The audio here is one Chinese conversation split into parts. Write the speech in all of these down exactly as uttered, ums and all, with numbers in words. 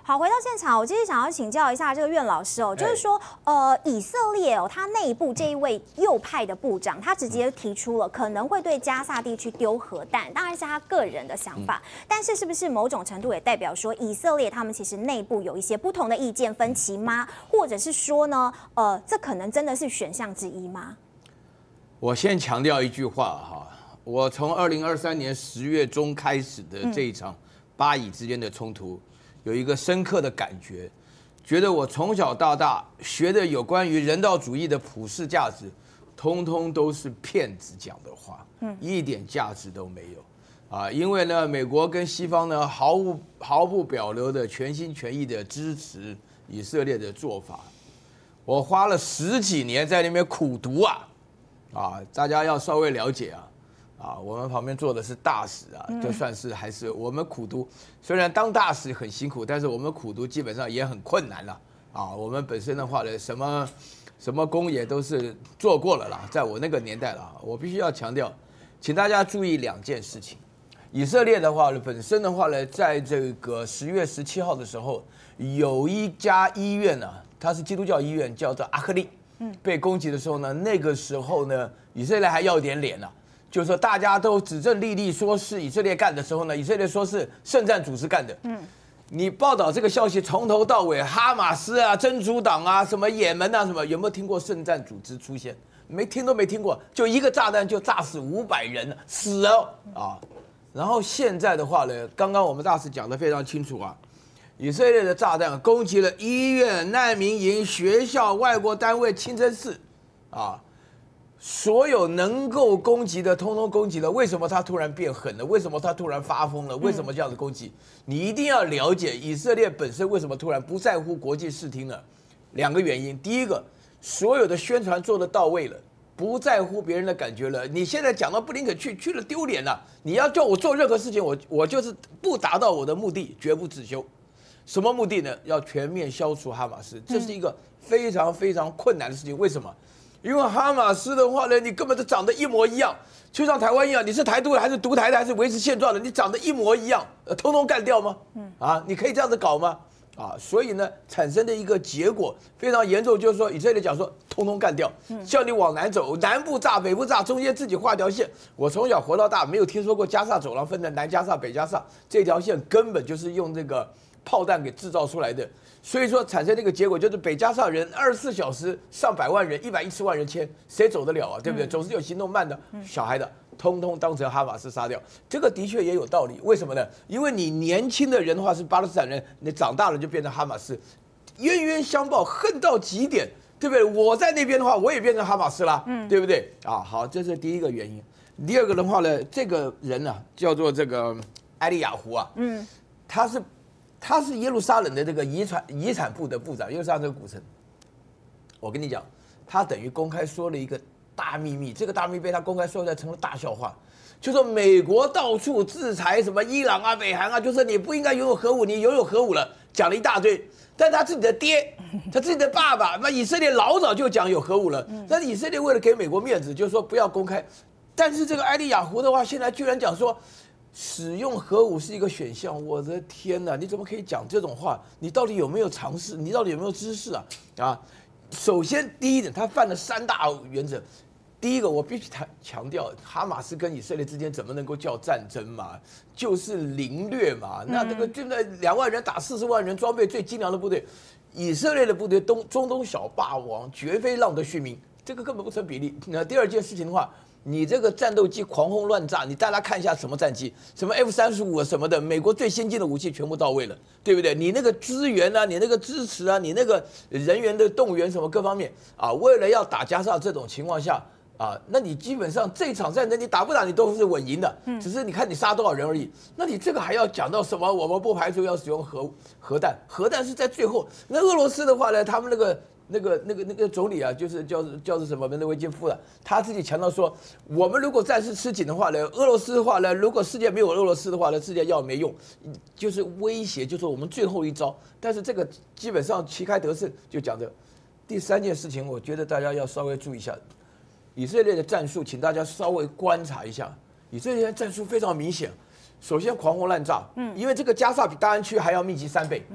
好，回到现场，我其实想要请教一下这个苑老师哦，就是说，呃，以色列哦，他内部这一位右派的部长，他直接提出了可能会对加萨地区丢核弹，当然是他个人的想法，嗯、但是是不是某种程度也代表说，以色列他们其实内部有一些不同的意见分歧吗？或者是说呢，呃，这可能真的是选项之一吗？ 我先强调一句话哈，我从二零二三年十月中开始的这一场巴以之间的冲突。嗯有一个深刻的感觉，觉得我从小到大学的有关于人道主义的普世价值，通通都是骗子讲的话，嗯，一点价值都没有，啊，因为呢，美国跟西方呢毫无毫不保留的全心全意的支持以色列的做法，我花了十几年在那边苦读啊，啊，大家要稍微了解啊。啊，我们旁边坐的是大使啊，就算是还是我们苦读。虽然当大使很辛苦，但是我们苦读基本上也很困难了啊。我们本身的话呢，什么什么工也都是做过了啦，在我那个年代了。我必须要强调，请大家注意两件事情。以色列的话呢，本身的话呢，在这个十月十七号的时候，有一家医院呢、啊，它是基督教医院，叫做阿克利，被攻击的时候呢，那个时候呢，以色列还要点脸呢、啊。就是说，大家都指证莉莉说是以色列干的时候呢，以色列说是圣战组织干的。嗯，你报道这个消息从头到尾，哈马斯啊、真主党啊、什么也门啊、什么，有没有听过圣战组织出现？没听都没听过，就一个炸弹就炸死五百人，死了啊！然后现在的话呢，刚刚我们大使讲得非常清楚啊，以色列的炸弹攻击了医院、难民营、学校、外国单位、清真寺，啊。所有能够攻击的，通通攻击了。为什么他突然变狠了？为什么他突然发疯了？为什么这样的攻击？你一定要了解以色列本身为什么突然不在乎国际视听了。两个原因，第一个，所有的宣传做得到位了，不在乎别人的感觉了。你现在讲到布林肯去，去了丢脸了。你要叫我做任何事情，我我就是不达到我的目的，绝不自修。什么目的呢？要全面消除哈马斯，这是一个非常非常困难的事情。为什么？因为哈马斯的话呢，你根本就长得一模一样，就像台湾一样，你是台独的还是独台的还是维持现状的，你长得一模一样，呃，通通干掉吗？嗯，啊，你可以这样子搞吗？啊，所以呢，产生的一个结果非常严重，就是说以色列讲说，通通干掉，叫你往南走，南部炸，北部炸，中间自己画条线。我从小活到大，没有听说过加萨走廊分成南加萨、北加萨，这条线根本就是用这个炮弹给制造出来的。所以说产生这个结果就是北加萨人二十四小时上百万人，一百一十万人签，谁走得了啊？对不对？总是有行动慢的小孩的，通通当成哈马斯杀掉。这个的确也有道理，为什么呢？因为你年轻的人的话是巴勒斯坦人，你长大了就变成哈马斯，冤冤相报，恨到极点，对不对？我在那边的话，我也变成哈马斯啦，对不对？啊，好，这是第一个原因。第二个的话呢，这个人呢、啊、叫做这个埃利亚胡啊，嗯，他是。他是耶路撒冷的这个遗产遗产部的部长，耶路撒冷这个古城。我跟你讲，他等于公开说了一个大秘密，这个大秘密被他公开说出来成了大笑话，就说美国到处制裁什么伊朗啊、北韩啊，就说你不应该拥有核武，你拥有核武了，讲了一大堆。但他自己的爹，他自己的爸爸，那以色列老早就讲有核武了，但是以色列为了给美国面子，就说不要公开。但是这个埃利亚胡的话，现在居然讲说。使用核武是一个选项，我的天哪！你怎么可以讲这种话？你到底有没有尝试？你到底有没有知识啊？啊！首先，第一点，他犯了三大原则。第一个，我必须强强调，哈马斯跟以色列之间怎么能够叫战争嘛？就是凌虐嘛。那这个现在两万人打四十万人，装备最精良的部队，以色列的部队东中东小霸王，绝非浪得虚名，这个根本不成比例。那第二件事情的话。你这个战斗机狂轰乱炸，你大家看一下什么战机，什么 F 三十五什么的，美国最先进的武器全部到位了，对不对？你那个资源啊，你那个支持啊，你那个人员的动员什么各方面啊，为了要打加沙这种情况下啊，那你基本上这场战争你打不打你都是稳赢的，只是你看你杀多少人而已。那你这个还要讲到什么？我们不排除要使用核核弹，核弹是在最后。那俄罗斯的话呢，他们那个。那个、那个、那个总理啊，就是叫叫做什么门德韦杰夫了，他自己强调说，我们如果战事吃紧的话呢，俄罗斯的话呢，如果世界没有俄罗斯的话呢，世界要没用，就是威胁，就是我们最后一招。但是这个基本上旗开得胜，就讲的第三件事情，我觉得大家要稍微注意一下，以色列的战术，请大家稍微观察一下，以色列的战术非常明显。首先狂轰滥炸，嗯，因为这个加萨比大安区还要密集三倍，嗯。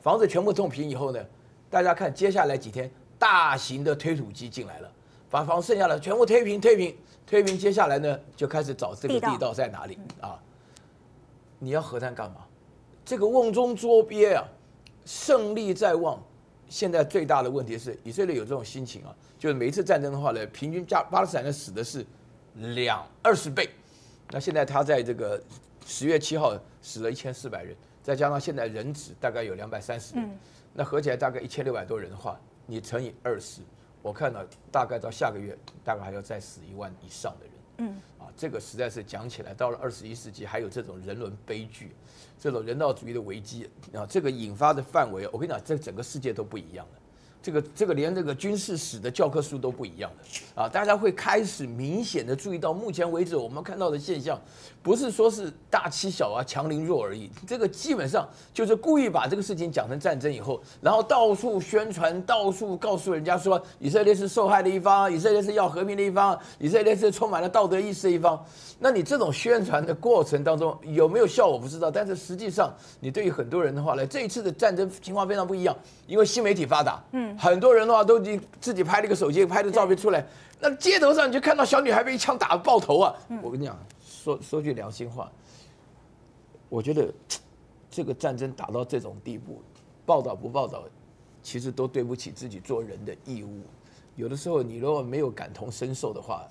房子全部种平以后呢，大家看接下来几天，大型的推土机进来了，把房剩下的全部推平、推平、推平。接下来呢，就开始找这个地道在哪里啊？你要核弹干嘛？这个瓮中捉鳖啊，胜利在望。现在最大的问题是，以色列有这种心情啊，就是每一次战争的话呢，平均加巴勒斯坦人死的是两二十倍。那现在他在这个十月七号死了一千四百人，再加上现在人质大概有两百三十人，嗯、那合起来大概一千六百多人的话，你乘以二十，我看到大概到下个月大概还要再死一万以上的人。嗯，啊，这个实在是讲起来，到了二十一世纪还有这种人伦悲剧，这种人道主义的危机啊，这个引发的范围，我跟你讲，这整个世界都不一样了。这个这个连这个军事史的教科书都不一样的啊！大家会开始明显的注意到，目前为止我们看到的现象，不是说是大欺小啊、强凌弱而已，这个基本上就是故意把这个事情讲成战争以后，然后到处宣传、到处告诉人家说以色列是受害的一方，以色列是要和平的一方，以色列是充满了道德意识的一方。那你这种宣传的过程当中有没有效我不知道，但是实际上你对于很多人的话呢，这一次的战争情况非常不一样，因为新媒体发达，嗯。很多人的话都已经自己拍了一个手机拍的照片出来，那街头上你就看到小女孩被一枪打爆头啊！我跟你讲，说说句良心话，我觉得这个战争打到这种地步，报道不报道，其实都对不起自己做人的义务。有的时候你如果没有感同身受的话，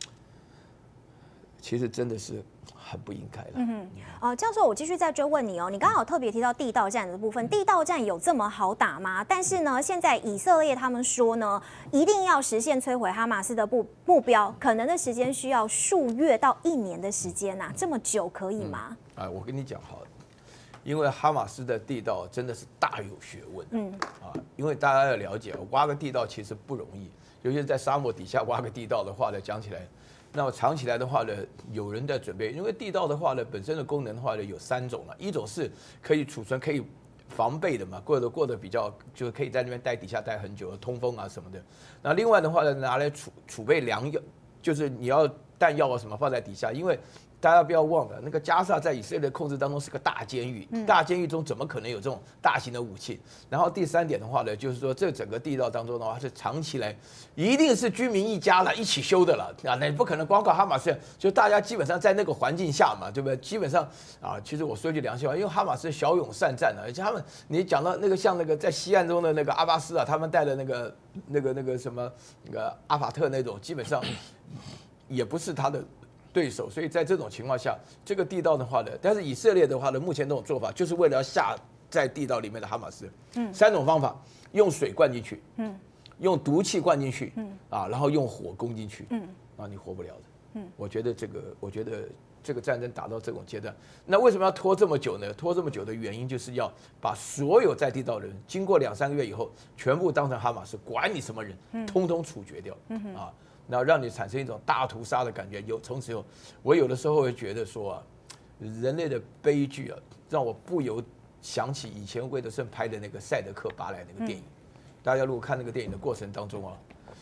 其实真的是很不应该了。嗯哼， 呃，教授，我继续再追问你哦。你刚刚有特别提到地道战的部分，地道战有这么好打吗？但是呢，现在以色列他们说呢，一定要实现摧毁哈马斯的目目标，可能的时间需要数月到一年的时间呐、啊，这么久可以吗？ 嗯、啊，我跟你讲好了，因为哈马斯的地道真的是大有学问。嗯，啊，因为大家要了解，挖个地道其实不容易，尤其是在沙漠底下挖个地道的话呢，讲起来。那么长期来的话呢，有人在准备，因为地道的话呢，本身的功能的话呢有三种了，一种是可以储存、可以防备的嘛，过得过得比较，就是可以在那边待底下待很久，通风啊什么的。那另外的话呢，拿来储储备粮药，就是你要弹药啊什么放在底下，因为大家不要忘了，那个加萨在以色列控制当中是个大监狱，大监狱中怎么可能有这种大型的武器？然后第三点的话呢，就是说这整个地道当中的话是长期来，一定是居民一家了一起修的了啊，那不可能光靠哈马斯，就大家基本上在那个环境下嘛，对不对？基本上啊，其实我说句良心话，因为哈马斯骁勇善战的，而且他们你讲到那个像那个在西岸中的那个阿巴斯啊，他们带的那个那个那个什么那个阿法特那种，基本上也不是他的对手，所以在这种情况下，这个地道的话呢，但是以色列的话呢，目前这种做法就是为了要下在地道里面的哈马斯，嗯，三种方法：用水灌进去，嗯，用毒气灌进去，嗯，啊，然后用火攻进去，嗯，啊，你活不了的，嗯，我觉得这个，我觉得这个战争打到这种阶段，那为什么要拖这么久呢？拖这么久的原因就是要把所有在地道的人，经过两三个月以后，全部当成哈马斯，管你什么人，通通处决掉，嗯啊。然后让你产生一种大屠杀的感觉。有从此以后，我有的时候会觉得说啊，人类的悲剧啊，让我不由想起以前魏德胜拍的那个《赛德克巴莱》那个电影。大家如果看那个电影的过程当中啊，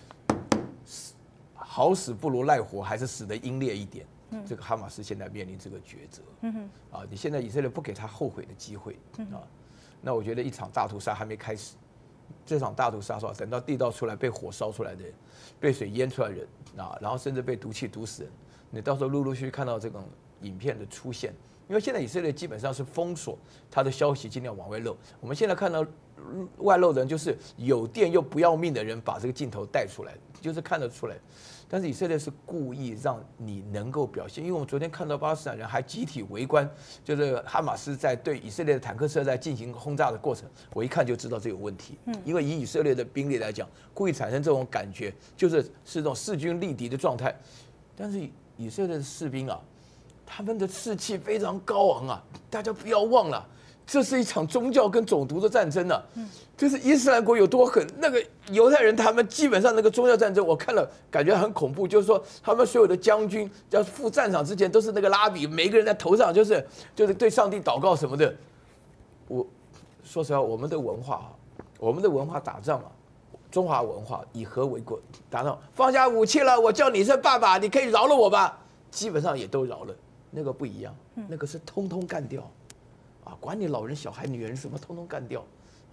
好死不如赖活，还是死得英烈一点。这个哈马斯现在面临这个抉择。啊，你现在以色列不给他后悔的机会啊，那我觉得一场大屠杀还没开始。这场大屠杀说，等到地道出来被火烧出来的人，被水淹出来的人啊，然后甚至被毒气毒死人，你到时候陆陆续续看到这种影片的出现，因为现在以色列基本上是封锁他的消息，尽量往外漏。我们现在看到外漏的人，就是有电又不要命的人把这个镜头带出来，就是看得出来。但是以色列是故意让你能够表现，因为我们昨天看到巴勒斯坦人还集体围观，就是哈马斯在对以色列的坦克车在进行轰炸的过程，我一看就知道这有问题。嗯，因为以以色列的兵力来讲，故意产生这种感觉，就是是这种势均力敌的状态。但是以色列的士兵啊，他们的士气非常高昂啊，大家不要忘了。这是一场宗教跟种族的战争啊！就是伊斯兰国有多狠，那个犹太人他们基本上那个宗教战争，我看了感觉很恐怖。就是说，他们所有的将军要赴战场之前都是那个拉比，每个人在头上就是就是对上帝祷告什么的。我说实话，我们的文化啊，我们的文化打仗啊，中华文化以和为贵，打仗放下武器了，我叫你声爸爸，你可以饶了我吧？基本上也都饶了，那个不一样，那个是通通干掉。啊，管你老人、小孩、女人什么，通通干掉，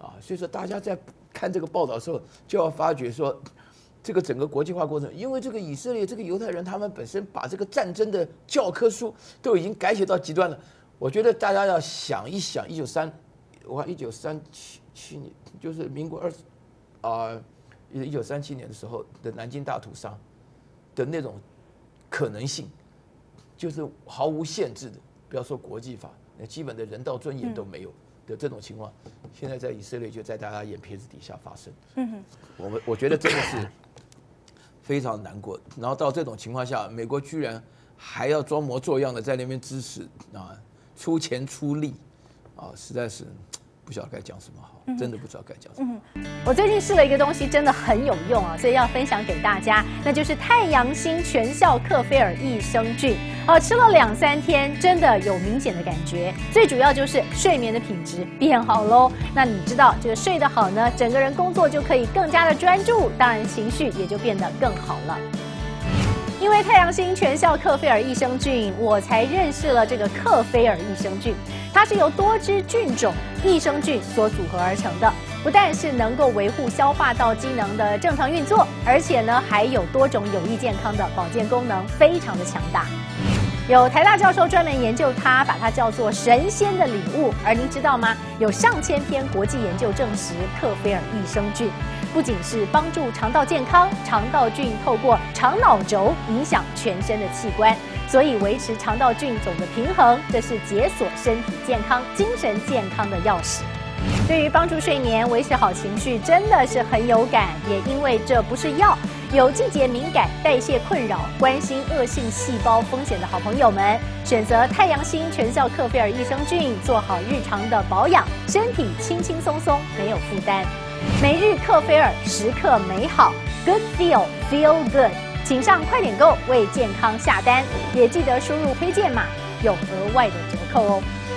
啊，所以说大家在看这个报道的时候，就要发觉说，这个整个国际化过程，因为这个以色列这个犹太人，他们本身把这个战争的教科书都已经改写到极端了。我觉得大家要想一想，一九三，我看一九三七七年，就是民国二十啊，一九三七年的时候的南京大屠杀的那种可能性，就是毫无限制的，不要说国际法，连基本的人道尊严都没有的这种情况，现在在以色列就在大家眼皮子底下发生。嗯我们我觉得真的是非常难过。然后到这种情况下，美国居然还要装模作样的在那边支持啊，出钱出力啊，实在是不晓得该讲什么好，真的不知道该讲什么。 嗯，我最近试了一个东西，真的很有用啊，所以要分享给大家，那就是太阳星全效克菲尔益生菌。哦，吃了两三天，真的有明显的感觉。最主要就是睡眠的品质变好喽。那你知道，这个睡得好呢，整个人工作就可以更加的专注，当然情绪也就变得更好了。因为太阳星全效克菲尔益生菌，我才认识了这个克菲尔益生菌。它是由多支菌种益生菌所组合而成的，不但是能够维护消化道机能的正常运作，而且呢还有多种有益健康的保健功能，非常的强大。有台大教授专门研究它，把它叫做神仙的礼物。而您知道吗？有上千篇国际研究证实，克菲尔益生菌不仅是帮助肠道健康，肠道菌透过肠脑轴影响全身的器官，所以维持肠道菌种的平衡，这是解锁身体健康、精神健康的钥匙。对于帮助睡眠、维持好情绪，真的是很有感。也因为这不是药，有季节敏感、代谢困扰、关心恶性细胞风险的好朋友们，选择太阳星全效克菲尔益生菌，做好日常的保养，身体轻轻松松，没有负担。每日克菲尔，时刻美好 ，Good Feel Feel Good， 请上快点购为健康下单，也记得输入推荐码，有额外的折扣哦。